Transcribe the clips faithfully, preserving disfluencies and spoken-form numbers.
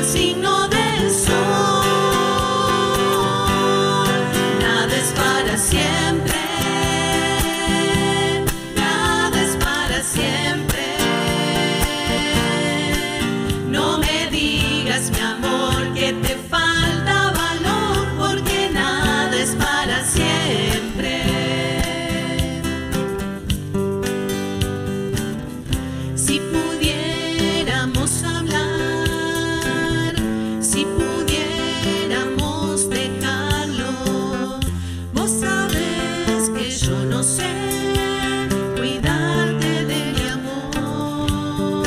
signo del sol. Nada es para siempre, nada es para siempre. No me digas, mi amor, que te falta valor, porque nada es para siempre. Si pudiéramos hablar, si pudiéramos dejarlo, vos sabés que yo no sé cuidarte de mi amor.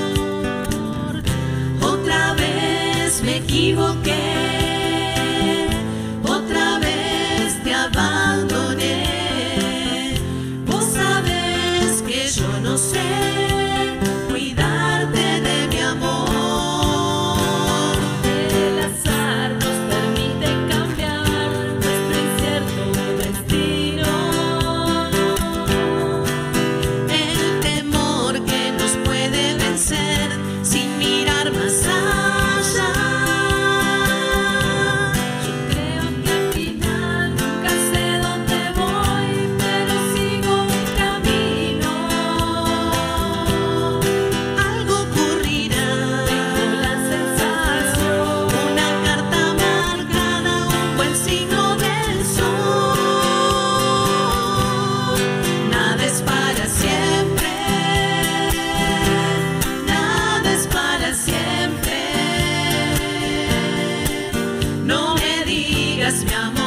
Otra vez me equivoqué, otra vez te abandoné. Vos sabés que yo no sé cuidarte de mi amor. El azar nos permite cambiar nuestro incierto destino. El temor que nos puede vencer sin mirar más allá. Yo creo que al final nunca sé dónde voy, pero sigo mi camino. Algo ocurrirá, Tengo la sensación, una carta marcada, un buen signo del sol. Nada es para siempre, nada es para siempre. No me digas, mi amor,